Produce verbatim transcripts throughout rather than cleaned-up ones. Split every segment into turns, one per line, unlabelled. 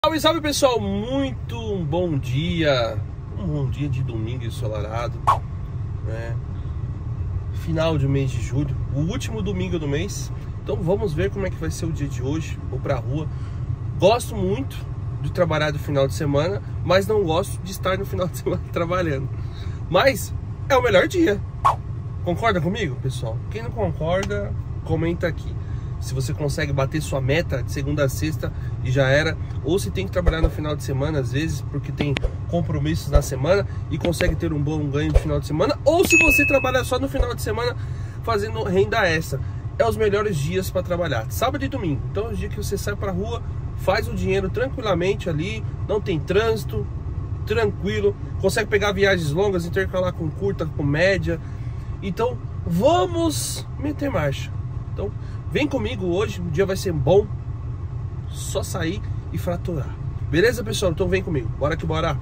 Salve, salve pessoal, muito um bom dia, um bom dia de domingo ensolarado, né? Final de mês de julho, o último domingo do mês. Então vamos ver como é que vai ser o dia de hoje. Vou pra rua. Gosto muito de trabalhar no final de semana, mas não gosto de estar no final de semana trabalhando. Mas é o melhor dia. Concorda comigo, pessoal? Quem não concorda, comenta aqui. Se você consegue bater sua meta de segunda a sexta e já era, ou se tem que trabalhar no final de semana às vezes porque tem compromissos na semana e consegue ter um bom ganho no final de semana, ou se você trabalha só no final de semana fazendo renda extra. É os melhores dias para trabalhar, sábado e domingo. Então é o dia que você sai para rua, faz o dinheiro tranquilamente ali, não tem trânsito, tranquilo, consegue pegar viagens longas, intercalar com curta, com média. Então vamos meter marcha. Então vem comigo hoje, o dia vai ser bom, só sair e fraturar. Beleza, pessoal? Então vem comigo, bora que bora.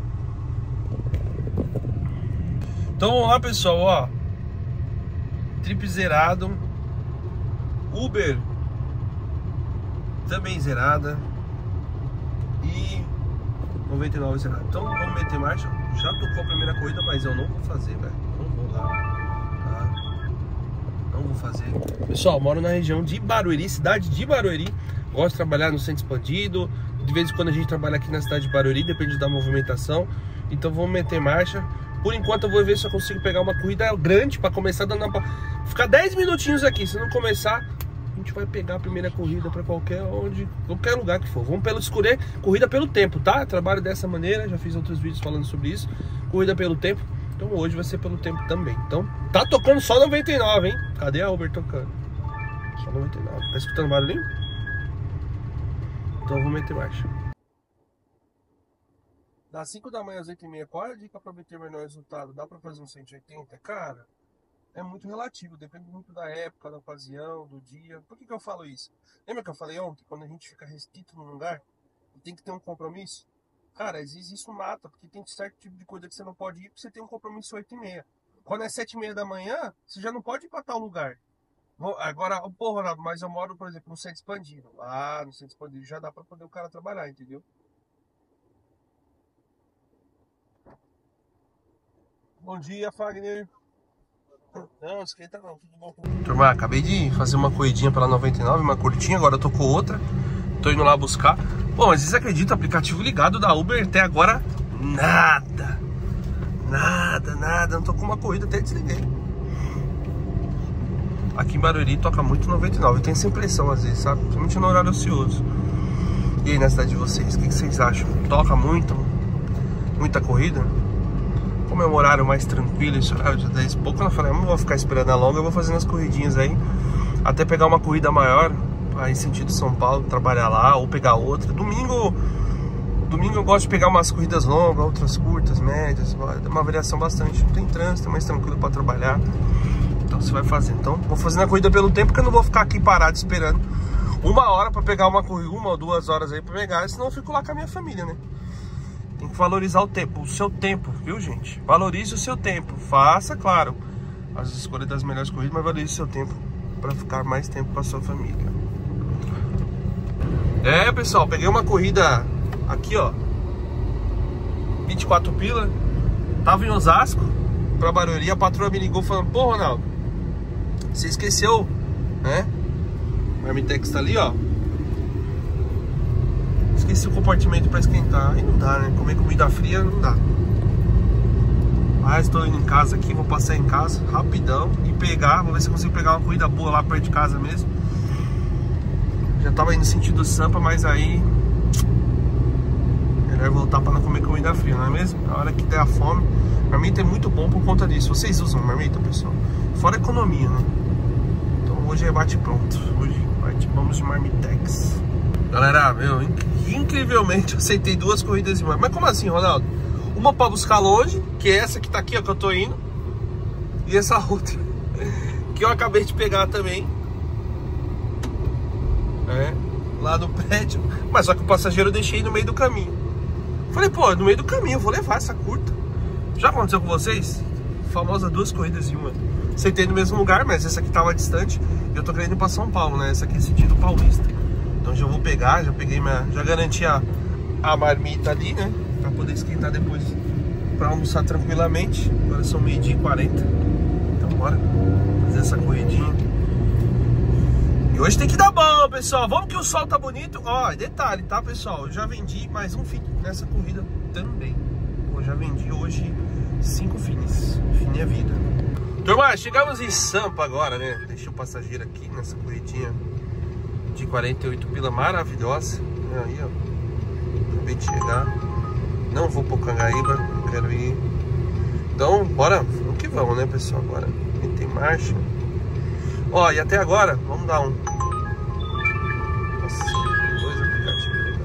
Então vamos lá, pessoal, ó. Trip zerado, Uber também zerada e noventa e nove zerado. Então vamos meter marcha. Já tocou a primeira corrida, mas eu não vou fazer, velho. Não vou lá. Não vou fazer. Pessoal, eu moro na região de Barueri, cidade de Barueri. Gosto de trabalhar no centro expandido. De vez em quando a gente trabalha aqui na cidade de Barueri, depende da movimentação. Então vamos meter marcha. Por enquanto eu vou ver se eu consigo pegar uma corrida grande para começar dando pra ficar dez minutinhos aqui. Se não começar, a gente vai pegar a primeira corrida para qualquer onde, qualquer lugar que for. Vamos pelo escolher corrida pelo tempo, tá? Eu trabalho dessa maneira, já fiz outros vídeos falando sobre isso. Corrida pelo tempo. Então hoje vai ser pelo tempo também. Então tá tocando só noventa e nove, hein? Cadê a Uber tocando? Só noventa e nove. Tá escutando barulhinho? Então eu vou meter marcha. Das cinco da manhã às oito e meia, qual é a dica pra obter o melhor resultado? Dá pra fazer um cento e oitenta? Cara, é muito relativo. Depende muito da época, da ocasião, do dia. Por que que eu falo isso? Lembra que eu falei ontem? Quando a gente fica restrito num lugar e tem que ter um compromisso? Cara, às vezes isso mata, porque tem certo tipo de coisa que você não pode ir, porque você tem um compromisso oito e meia. Quando é sete e meia da manhã, você já não pode ir para tal lugar. Agora, pô, Ronaldo, mas eu moro, por exemplo, no centro expandido. Lá no centro expandido já dá para poder o cara trabalhar, entendeu? Bom dia, Fagner. Não, esquenta não, tudo bom. Turma, acabei de fazer uma corridinha pela noventa e nove, uma curtinha, agora eu tô com outra. Tô indo lá buscar. Bom, mas vocês acreditam, aplicativo ligado da Uber até agora nada. Nada, nada. Não tô com uma corrida, até desliguei. Aqui em Barueri toca muito noventa e nove. Eu tenho essa impressão às vezes, sabe? Principalmente no horário ocioso. E aí na cidade de vocês, o que vocês acham? Toca muito? Muita corrida? Como é um horário mais tranquilo, esse horário de dez e pouco, eu falei, não vou ficar esperando a longa, eu vou fazendo as corridinhas aí. Até pegar uma corrida maior. Aí sentido São Paulo, trabalhar lá ou pegar outra. Domingo, domingo eu gosto de pegar umas corridas longas, outras curtas, médias, uma variação bastante. Não tem trânsito, é mais tranquilo para trabalhar. Então você vai fazer. Então vou fazendo a corrida pelo tempo, que eu não vou ficar aqui parado esperando uma hora para pegar uma corrida, uma ou duas horas aí para pegar, senão eu fico lá com a minha família, né? Tem que valorizar o tempo, o seu tempo, viu, gente? Valorize o seu tempo. Faça, claro, as escolhas das melhores corridas, mas valorize o seu tempo para ficar mais tempo com a sua família. É, pessoal, peguei uma corrida aqui, ó, vinte e quatro pila. Tava em Osasco, pra Barueri. A patroa me ligou falando, pô, Ronaldo, você esqueceu, né? O Marmitex tá ali, ó. Esqueci o compartimento pra esquentar. Aí não dá, né? Comer comida fria não dá. Mas estou indo em casa aqui, vou passar em casa rapidão e pegar, vou ver se eu consigo pegar uma corrida boa lá perto de casa mesmo. Já tava indo no sentido Sampa, mas aí melhor voltar para não comer comida fria, não é mesmo? Na hora que der a fome. Marmita é muito bom por conta disso. Vocês usam marmita, pessoal? Fora economia, né? Então hoje é bate pronto. Hoje bate, vamos de Marmitex. Galera, meu, incrivelmente eu aceitei duas corridas de marmita. Mas como assim, Ronaldo? Uma para buscar longe, que é essa que tá aqui, ó, que eu tô indo. E essa outra que eu acabei de pegar também. É, lá no prédio. Mas só que o passageiro eu deixei no meio do caminho. Falei, pô, no meio do caminho eu vou levar essa curta. Já aconteceu com vocês? Famosa duas corridas em uma. Sentei no mesmo lugar, mas essa aqui tava distante. Eu tô querendo ir pra São Paulo, né? Essa aqui é sentido paulista. Então já vou pegar, já peguei minha... Já garanti a, a marmita ali, né? Pra poder esquentar depois pra almoçar tranquilamente. Agora são meio-dia e quarenta. Então bora fazer essa corridinha. E hoje tem que dar bom, pessoal. Vamos que o sol tá bonito. Ó, detalhe, tá, pessoal? Eu já vendi mais um fim nessa corrida também. Eu já vendi hoje cinco fins. Fim é vida. Turma, chegamos em Sampa agora, né? Deixei o passageiro aqui nessa corridinha de quarenta e oito pila maravilhosa. Aí, ó. Acabei de chegar. Não vou pro Cangaíba, quero ir. Então, bora. Vamos que vamos, né, pessoal? Agora meter marcha. Ó, e até agora, vamos dar um. Nossa, dois aplicativos.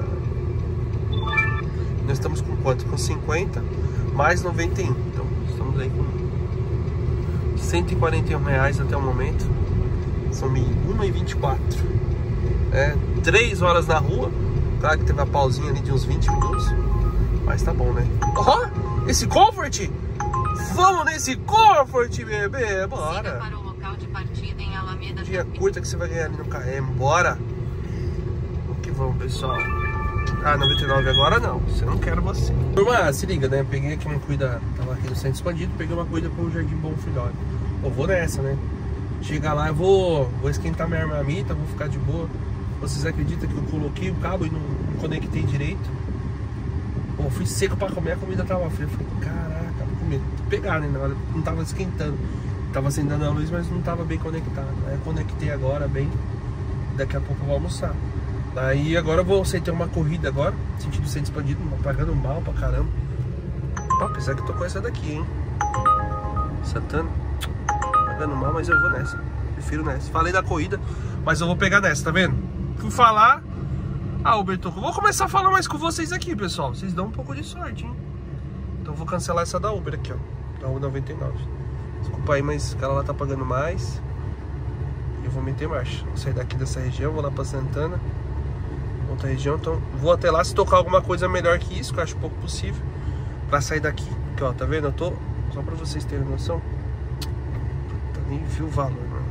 Nós estamos com quanto? Com cinquenta mais noventa e um. Então, estamos aí com cento e quarenta e um reais até o momento. São uma e vinte e quatro. É, três horas na rua. Claro que teve uma pausinha ali de uns vinte minutos. Mas tá bom, né? Ó, oh, esse Comfort! Vamos nesse Comfort, bebê! Bora!
Para o local de partida em Alameda.
Dia curta que você vai ganhar ali no K M. Bora! Vamos que vamos, pessoal. Ah, noventa e nove agora não. Você não quer você. Turma, se liga, né? Peguei aqui uma corrida. Tava aqui no centro expandido. Peguei uma corrida pro Jardim Bom Filhote. Eu vou nessa, né? Chegar lá, eu vou, vou esquentar minha marmita. Vou ficar de boa. Vocês acreditam que eu coloquei o cabo e não, não conectei direito? Pô, fui seco pra comer, a comida tava fria. Eu falei, caraca, vou comer. Pegar, né? Na hora, não tava esquentando. Tava acendendo a luz, mas não tava bem conectado. Aí eu conectei agora bem. Daqui a pouco eu vou almoçar. Daí agora eu vou aceitar uma corrida agora. Sentido centro expandido, pagando mal pra caramba. Pô, apesar que eu tô com essa daqui, hein? Santana. Pagando mal, mas eu vou nessa. Prefiro nessa. Falei da corrida, mas eu vou pegar nessa, tá vendo? Fui falar. Ah, Uber tocou. Vou começar a falar mais com vocês aqui, pessoal. Vocês dão um pouco de sorte, hein? Então eu vou cancelar essa da Uber aqui, ó. Da Uber noventa e nove. Desculpa aí, mas o cara lá tá pagando mais. E eu vou meter marcha. Vou sair daqui dessa região, vou lá pra Santana. Outra região, então vou até lá. Se tocar alguma coisa melhor que isso, que eu acho pouco possível, pra sair daqui. Aqui, ó, tá vendo? Eu tô... Só pra vocês terem noção. Puta, nem vi o valor, mano.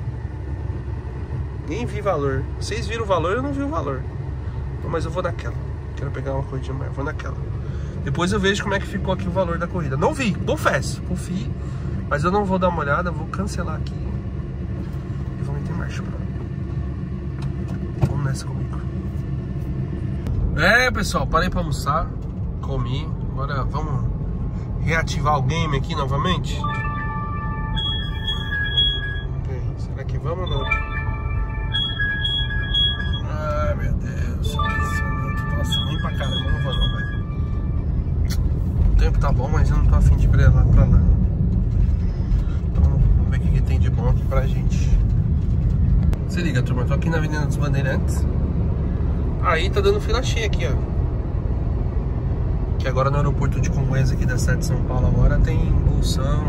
Nem vi valor. Vocês viram o valor, eu não vi o valor. Mas eu vou naquela. Quero pegar uma corridinha mais. Vou naquela. Depois eu vejo como é que ficou aqui o valor da corrida. Não vi, confesso. Confio. Mas eu não vou dar uma olhada. Vou cancelar aqui. E vou meter marcha pra lá. Vamos nessa comigo. É, pessoal. Parei pra almoçar. Comi. Agora vamos reativar o game aqui novamente. Será que vamos ou não? Ai, meu Deus, nossa, nem pra caramba, não vou não, velho. O tempo tá bom, mas eu não tô afim de ir pra lá, pra lá. Então, vamos ver o que, que tem de bom aqui pra gente. Se liga, turma, eu tô aqui na Avenida dos Bandeirantes. Aí tá dando fila cheia aqui, ó. Que agora no aeroporto de Congonhas aqui da cidade de São Paulo agora tem bolsão.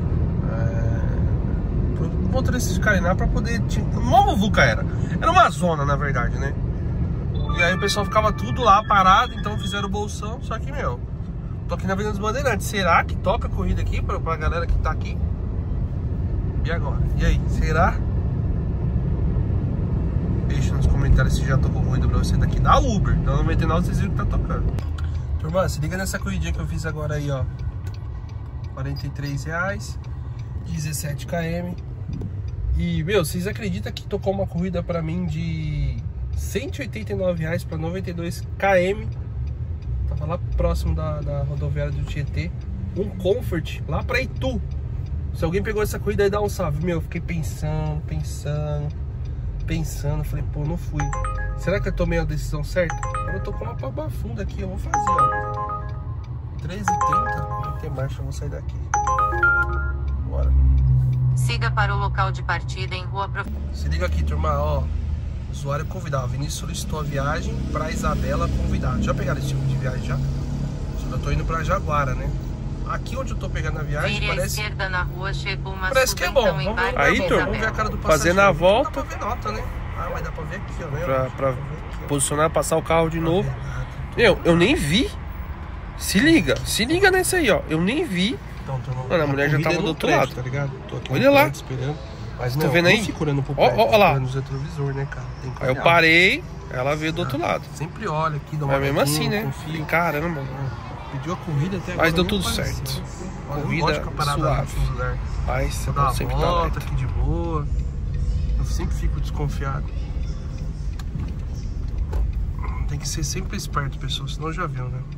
Motoristas de Cariná pra poder... Uma muvuca era. Era uma zona, na verdade, né? E aí o pessoal ficava tudo lá parado, então fizeram o bolsão. Só que, meu, tô aqui na Avenida dos Bandeirantes. Será que toca a corrida aqui pra, pra galera que tá aqui? E agora? E aí? Será? Deixa nos comentários se já tocou corrida pra você daqui da Uber. Então noventa e nove vocês viram que tá tocando. Turma, se liga nessa corridinha que eu fiz agora aí, ó. quarenta e três reais. dezessete quilômetros. E, meu, vocês acreditam que tocou uma corrida pra mim de cento e oitenta e nove reais pra noventa e dois quilômetros? Tava lá próximo da, da rodoviária do Tietê. Um Comfort lá pra Itu. Se alguém pegou essa corrida aí, dá um salve. Meu, eu fiquei pensando, pensando, pensando. Falei, pô, não fui. Será que eu tomei a decisão certa? Eu tô com uma paba funda aqui, eu vou fazer, ó. treze e trinta, vai ter marcha, eu vou sair daqui. Bora.
Siga para o local de partida em Rua Prof...
Se liga aqui, turma, ó. Usuário convidado. Vinícius solicitou a viagem pra Isabela convidado. Já pegaram esse tipo de viagem já? Eu tô indo pra Jaguara, né? Aqui onde eu tô pegando a viagem,
Vire
parece...
à esquerda na rua, chegou uma
parece que é bom. Vamos ver, aí, turma, vamos ver a cara do passageiro. Fazendo a volta. Dá pra ver nota, né? Ah, mas dá pra ver aqui, ó. Né? Pra, pra, pra posicionar, passar o carro de pra novo. Ver. Eu, eu nem vi. Se liga, se liga nessa aí, ó. Eu nem vi. Então, turma, mano, a mulher já tava do outro lado. Tá ligado? Tô aqui. Olha lá. Esperando. Mas
Tá
não,
vendo
não
aí?
segurando pro
Ó,
pé,
ó, ó lá.
segurando os retrovisor, né, cara? Tem que
Aí eu
olhar.
parei, ela veio do outro lado.
Sempre olha aqui, dá uma
Mas mesmo
olhadinha,
assim, né?
confia.
Caramba.
Pediu a corrida até agora.
Mas deu
nem
tudo
apareceu.
certo.
Olha, eu não
Corrida
gosto de ficar parado lá no
suave.
fundo do lugar.
Mas você
Vou dar
pode
uma
sempre dar
volta
alerta.
aqui de boa. Eu sempre fico desconfiado. Tem que ser sempre esperto, pessoal, senão já viu, né?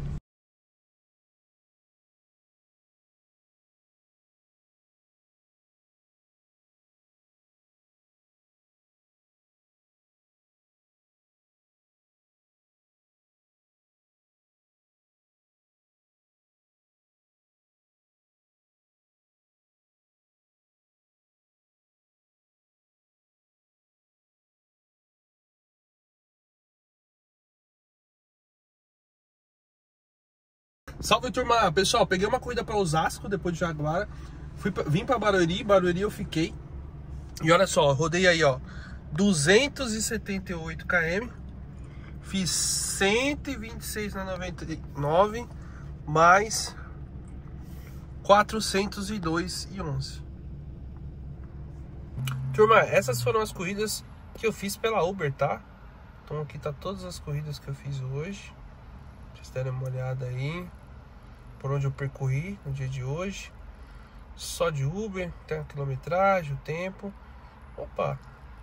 Salve, turma! Pessoal, peguei uma corrida para Osasco, depois de Jaguara. Fui pra, vim para Barueri, Barueri eu fiquei. E olha só, rodei aí, ó, duzentos e setenta e oito quilômetros. Fiz cento e vinte e seis na noventa e nove, mais quatrocentos e dois e onze. Turma, essas foram as corridas que eu fiz pela Uber, tá? Então aqui tá todas as corridas que eu fiz hoje. Pra vocês derem uma olhada aí. Por onde eu percorri no dia de hoje. Só de Uber, tem a quilometragem, o tempo. Opa!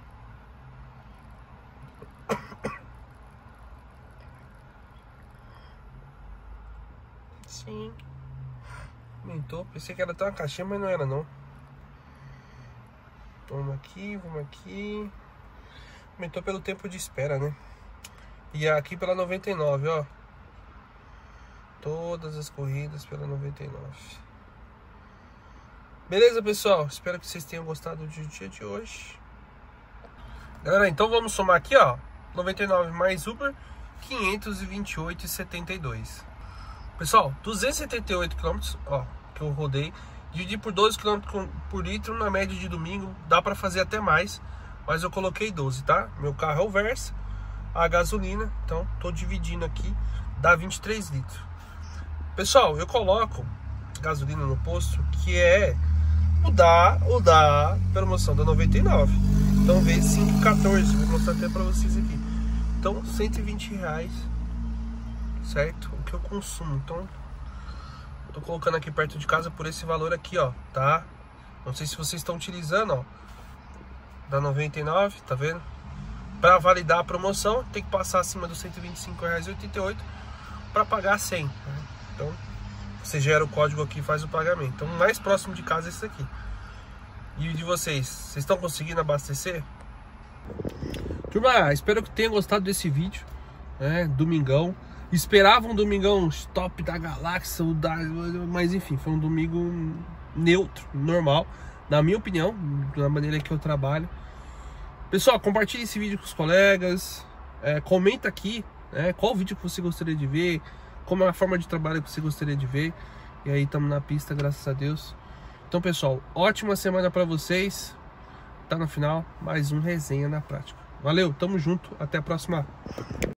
Sim. Aumentou. Pensei que era até uma caixinha, mas não era não. Vamos aqui, vamos aqui. Aumentou pelo tempo de espera, né? E aqui pela noventa e nove, ó. Todas as corridas pela noventa e nove. Beleza, pessoal? Espero que vocês tenham gostado do dia de hoje. Galera, então vamos somar aqui, ó. noventa e nove mais Uber, quinhentos e vinte e oito e setenta e dois. Pessoal, duzentos e setenta e oito quilômetros, ó, que eu rodei. Dividi por doze quilômetros por litro na média de domingo. Dá pra fazer até mais, mas eu coloquei doze, tá? Meu carro é o Versa, a gasolina, então tô dividindo aqui, dá vinte e três litros. Pessoal, eu coloco gasolina no posto, que é o da, o da promoção da noventa e nove. Então vezes cinco e quatorze, vou mostrar até pra vocês aqui. Então cento e vinte reais, certo? O que eu consumo. Então tô colocando aqui perto de casa por esse valor aqui, ó, tá? Não sei se vocês estão utilizando, ó, da noventa e nove, tá vendo? Para validar a promoção, tem que passar acima dos cento e vinte e cinco reais e oitenta e oito para pagar cem, né? Então você gera o código aqui e faz o pagamento. Então o mais próximo de casa é esse aqui. E de vocês, vocês estão conseguindo abastecer? Turma, espero que tenham gostado desse vídeo, né? Domingão. Esperava um domingão top da galáxia, da... mas enfim, foi um domingo neutro, normal, na minha opinião, da maneira que eu trabalho. Pessoal, compartilhe esse vídeo com os colegas, é, comenta aqui, né, qual vídeo que você gostaria de ver, como é a forma de trabalho que você gostaria de ver. E aí estamos na pista, graças a Deus. Então, pessoal, ótima semana para vocês. Tá no final, mais um Resenha na Prática. Valeu, tamo junto, até a próxima.